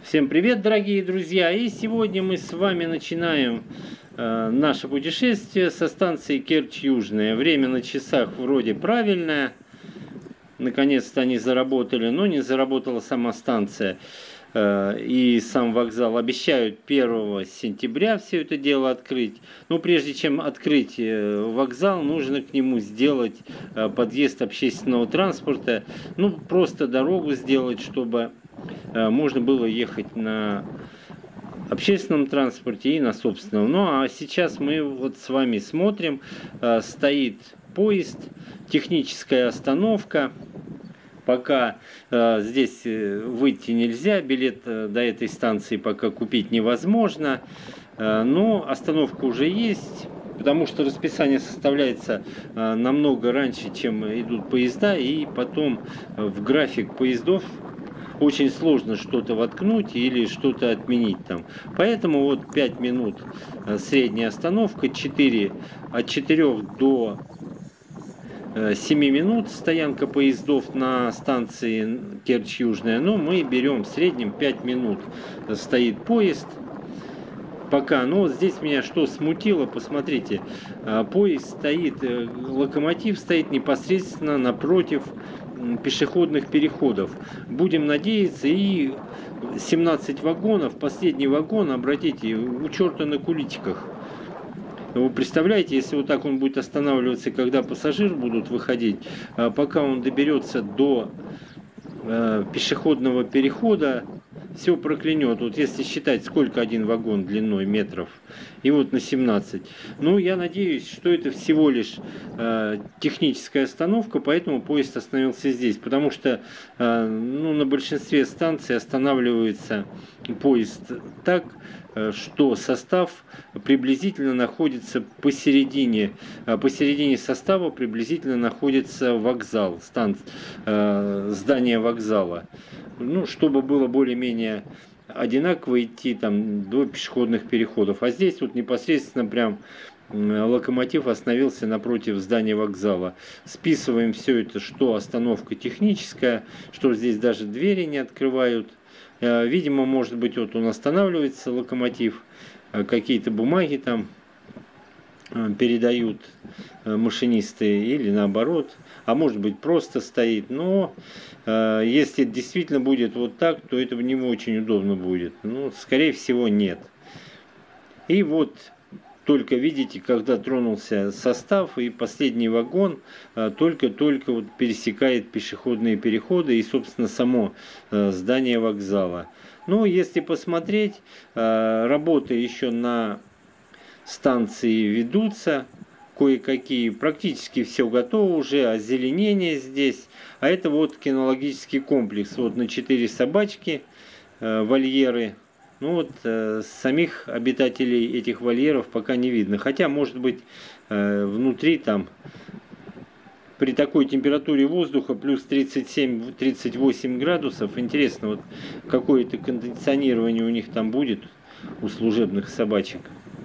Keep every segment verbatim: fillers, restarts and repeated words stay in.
Всем привет, дорогие друзья! И сегодня мы с вами начинаем э, наше путешествие со станции Керчь-Южная. Время на часах вроде правильное. Наконец-то они заработали, но не заработала сама станция э, и сам вокзал. Обещают первого сентября все это дело открыть. Но прежде чем открыть э, вокзал, нужно к нему сделать э, подъезд общественного транспорта. Ну, просто дорогу сделать, чтобы можно было ехать на общественном транспорте и на собственном. Ну а сейчас мы вот с вами смотрим, стоит поезд, техническая остановка. Пока здесь выйти нельзя, билет до этой станции пока купить невозможно, но остановка уже есть. Потому что расписание составляется намного раньше, чем идут поезда, и потом в график поездов очень сложно что-то воткнуть или что-то отменить там. Поэтому вот пять минут средняя остановка, четыре, от четырёх до семи минут стоянка поездов на станции Керчь-Южная. Но мы берем в среднем пять минут стоит поезд. Пока, но вот здесь меня что смутило, посмотрите, поезд стоит, локомотив стоит непосредственно напротив пешеходных переходов. Будем надеяться, и семнадцать вагонов, последний вагон, обратите, у черта на куличиках. Вы представляете, если вот так он будет останавливаться, когда пассажиры будут выходить, пока он доберется до пешеходного перехода, все проклянет. Вот если считать, сколько один вагон длиной метров, и вот на семнадцать. Ну, я надеюсь, что это всего лишь э, техническая остановка, поэтому поезд остановился здесь. Потому что э, ну, на большинстве станций останавливается поезд так, э, что состав приблизительно находится посередине. Э, посередине состава приблизительно находится вокзал, станция, э, здание вокзала. Ну, чтобы было более-менее одинаково идти там до пешеходных переходов. А здесь вот непосредственно прям локомотив остановился напротив здания вокзала. Списываем все это, что остановка техническая, что здесь даже двери не открывают. Видимо, может быть, вот он останавливается, локомотив, какие-то бумаги там передают машинисты или наоборот, а может быть просто стоит. Но э, если действительно будет вот так, то это не очень удобно будет. Ну, скорее всего, нет. И вот только видите, когда тронулся состав, и последний вагон только-только вот пересекает пешеходные переходы и, собственно, само э, здание вокзала. Ну, если посмотреть, э, работы еще на станции ведутся, кое-какие, практически все готово уже, озеленение здесь. А это вот кинологический комплекс, вот на четыре собачки, э, вольеры. Ну вот э, самих обитателей этих вольеров пока не видно. Хотя, может быть, э, внутри там при такой температуре воздуха плюс тридцать семь — тридцать восемь градусов. Интересно, вот какое-то кондиционирование у них там будет, у служебных собачек.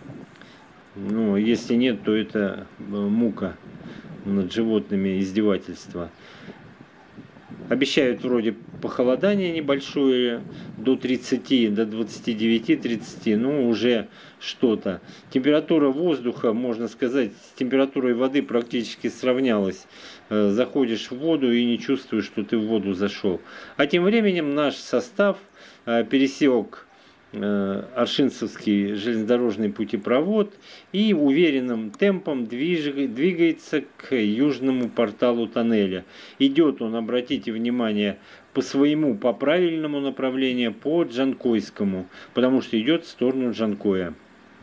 Ну, если нет, то это мука над животными, издевательство. Обещают вроде похолодание небольшое, до тридцати, до двадцати девяти — тридцати, ну уже что-то. Температура воздуха, можно сказать, с температурой воды практически сравнялась. Заходишь в воду и не чувствуешь, что ты в воду зашел. А тем временем наш состав пересек Аршинцевский железнодорожный путепровод и уверенным темпом двигается к южному порталу тоннеля. Идет он, обратите внимание, по своему, по правильному направлению, по Джанкойскому, потому что идет в сторону Джанкоя.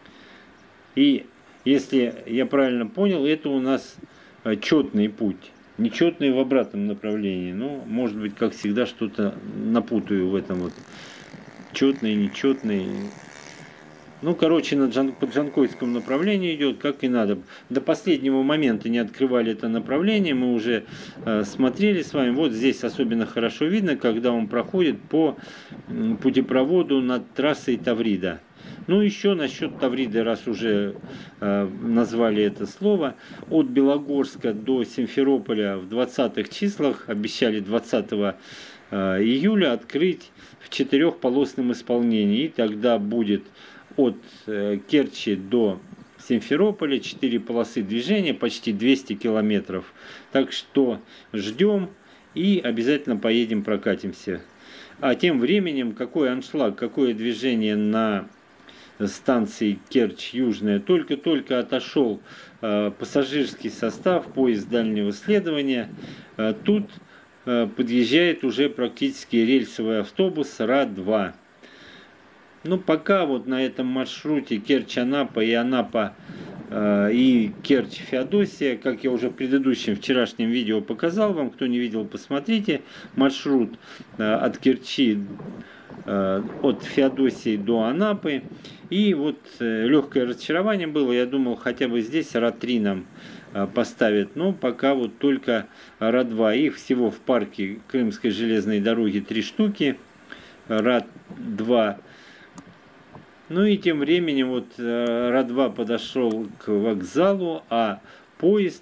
И если я правильно понял, это у нас четный путь, нечетный в обратном направлении. Ну, может быть, как всегда, что-то напутаю в этом вот. Четный, нечетный. Ну, короче, на Джан... по Джанкойскому направлению идет, как и надо. До последнего момента не открывали это направление. Мы уже э, смотрели с вами. Вот здесь особенно хорошо видно, когда он проходит по э, путепроводу над трассой Таврида. Ну, еще насчет Тавриды, раз уже э, назвали это слово. От Белогорска до Симферополя в двадцатых числах, обещали двадцатого июля открыть в четырехполосном исполнении. И тогда будет от Керчи до Симферополя четыре полосы движения, почти двести километров. Так что ждем и обязательно поедем прокатимся. А тем временем, какой аншлаг, какое движение на станции Керчь-Южная. Только-только отошел э, пассажирский состав, поезд дальнего следования. Э, тут э, подъезжает уже практически рельсовый автобус Ра два. Ну, пока вот на этом маршруте Керчь-Анапа и Анапа э, и Керчь-Феодосия, как я уже в предыдущем вчерашнем видео показал вам, кто не видел, посмотрите, маршрут э, от Керчи, э, от Феодосии до Анапы. И вот э, легкое разочарование было, я думал, хотя бы здесь Ра три нам э, поставят, но пока вот только Ра два. Их всего в парке Крымской железной дороги три штуки, Ра два. Ну и тем временем вот Ра два подошел к вокзалу, а поезд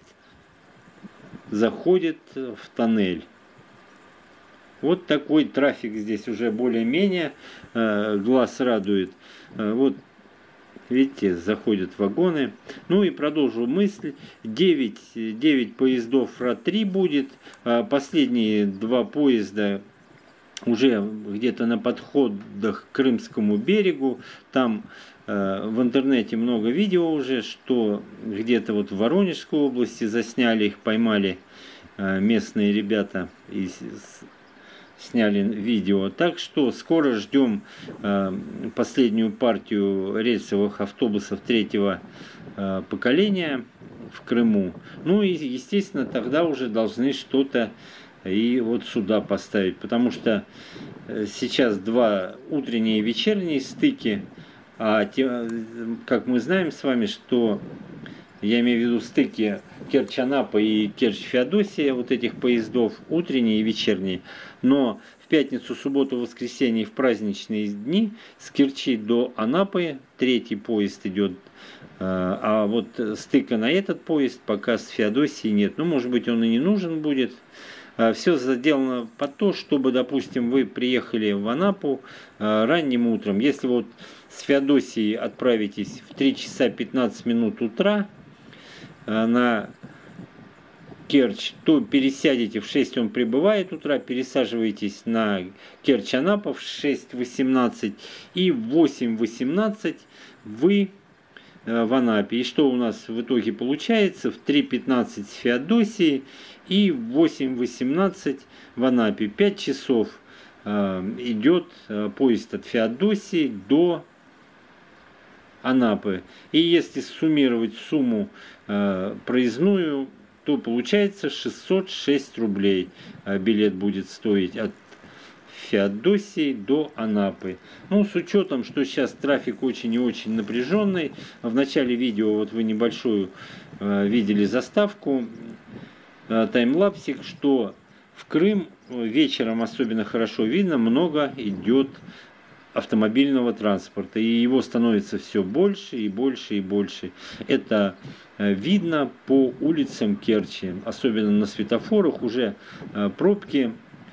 заходит в тоннель. Вот такой трафик здесь уже более-менее, э, глаз радует. Э, вот, видите, заходят вагоны. Ну и продолжу мысль. девять, девять поездов Ра три будет. Э, последние два поезда уже где-то на подходах к Крымскому берегу. Там э, в интернете много видео уже, что где-то вот в Воронежской области засняли их, поймали э, местные ребята и сняли видео. Так что скоро ждем э, последнюю партию рельсовых автобусов третьего э, поколения в Крыму. Ну и естественно тогда уже должны что-то и вот сюда поставить, потому что сейчас два утренние и вечерние стыки, а те, как мы знаем с вами, что я имею в виду стыки Керчь-Анапа и Керчь-Феодосия, вот этих поездов, утренние и вечерние, но в пятницу, субботу, воскресенье, в праздничные дни с Керчи до Анапы третий поезд идет, а вот стыка на этот поезд пока с Феодосией нет, ну может быть он и не нужен будет. Все сделано под то, чтобы, допустим, вы приехали в Анапу ранним утром. Если вот с Феодосии отправитесь в три часа пятнадцать минут утра на Керчь, то пересядете в шесть, он прибывает утра, пересаживаетесь на Керчь-Анапа в шесть восемнадцать и в восемь восемнадцать вы в Анапе. И что у нас в итоге получается? В три пятнадцать с Феодосии и в восемь восемнадцать в Анапе. пять часов э, идет э, поезд от Феодосии до Анапы. И если суммировать сумму э, проездную, то получается шестьсот шесть рублей э, билет будет стоить от Феодосии до Анапы. Ну, с учетом, что сейчас трафик очень и очень напряженный. В начале видео вот вы небольшую э, видели заставку, э, таймлапсик, что в Крым вечером особенно хорошо видно, много идет автомобильного транспорта. И его становится все больше и больше и больше. Это э, видно по улицам Керчи. Особенно на светофорах уже э, пробки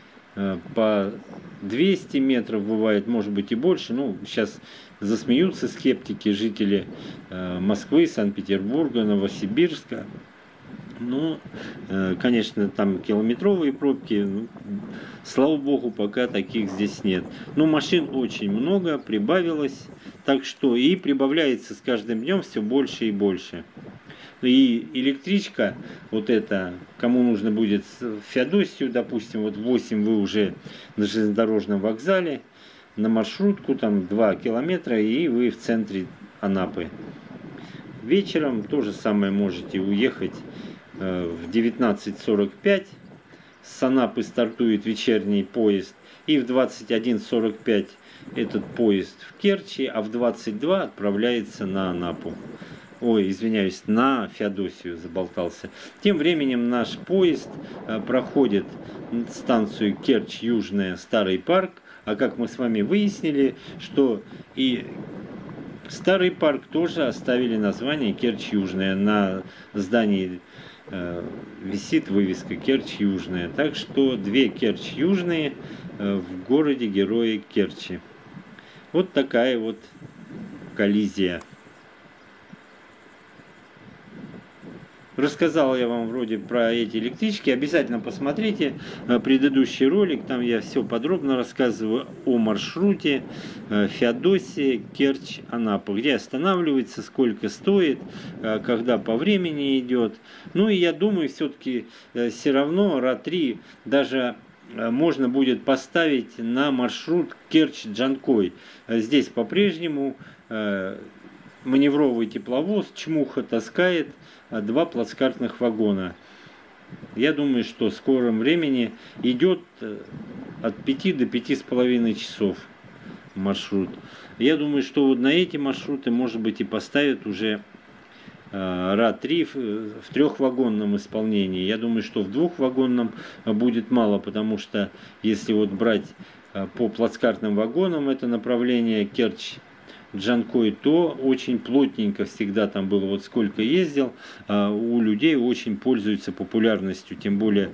по двести метров бывает, может быть и больше. Ну, сейчас засмеются скептики, жители Москвы, Санкт-Петербурга, Новосибирска. Ну, конечно, там километровые пробки. Ну, слава богу, пока таких здесь нет. Но машин очень много, прибавилось. Так что и прибавляется с каждым днем все больше и больше. И электричка, вот это, кому нужно будет в Феодосию, допустим, вот в восемь вы уже на железнодорожном вокзале, на маршрутку, там два километра, и вы в центре Анапы. Вечером то же самое можете уехать э, в девятнадцать сорок пять, с Анапы стартует вечерний поезд, и в двадцать один сорок пять этот поезд в Керчи, а в двадцать два отправляется на Анапу. Ой, извиняюсь, на Феодосию заболтался. Тем временем наш поезд э, проходит станцию Керчь-Южная, Старый парк. А как мы с вами выяснили, что и Старый парк тоже оставили название Керчь-Южная на здании висит вывеска Керчь Южная. Так что две Керчь Южные в городе Герои Керчи. Вот такая вот коллизия. Рассказал я вам вроде про эти электрички. Обязательно посмотрите предыдущий ролик. Там я все подробно рассказываю о маршруте Феодосия, Керчь, Анапа. Где останавливается, сколько стоит, когда по времени идет. Ну и я думаю, все-таки все равно Ра три даже можно будет поставить на маршрут Керчь-Джанкой. Здесь по-прежнему маневровый тепловоз Чмуха таскает два плацкартных вагона. Я думаю, что в скором времени идет от пяти до пяти с половиной часов маршрут. Я думаю, что вот на эти маршруты, может быть, и поставят уже Ра три в трехвагонном исполнении. Я думаю, что в двухвагонном будет мало, потому что если вот брать по плацкартным вагонам это направление Керчь Джанкой, то очень плотненько всегда там было, вот сколько ездил, у людей очень пользуется популярностью, тем более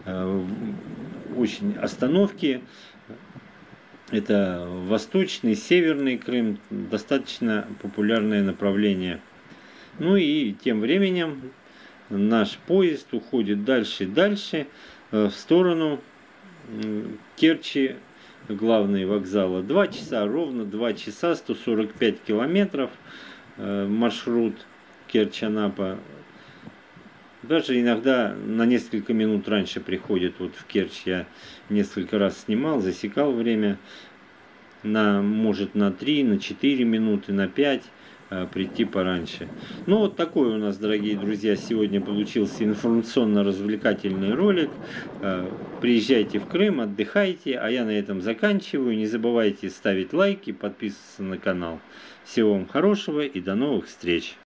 очень остановки, это Восточный, Северный Крым, достаточно популярное направление. Ну и тем временем наш поезд уходит дальше и дальше в сторону Керчи, главные вокзалы. Два часа, ровно два часа, сто сорок пять километров маршрут Керчь-Анапа. Даже иногда на несколько минут раньше приходит. Вот в Керчь я несколько раз снимал, засекал время. На, может на три, на четыре минуты, на пять прийти пораньше. Ну вот такой у нас, дорогие друзья, сегодня получился информационно-развлекательный ролик. Приезжайте в Крым, отдыхайте, а я на этом заканчиваю. Не забывайте ставить лайки, подписываться на канал. Всего вам хорошего и до новых встреч!